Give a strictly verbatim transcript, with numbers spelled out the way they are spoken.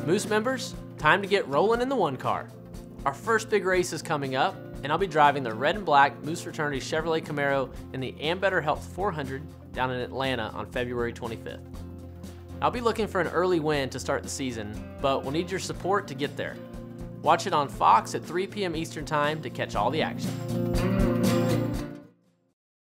Moose members, time to get rolling in the one car. Our first big race is coming up, and I'll be driving the red and black Moose Fraternity Chevrolet Camaro in the Ambetter Health four hundred down in Atlanta on February twenty-fifth. I'll be looking for an early win to start the season, but we'll need your support to get there. Watch it on Fox at three p m Eastern Time to catch all the action.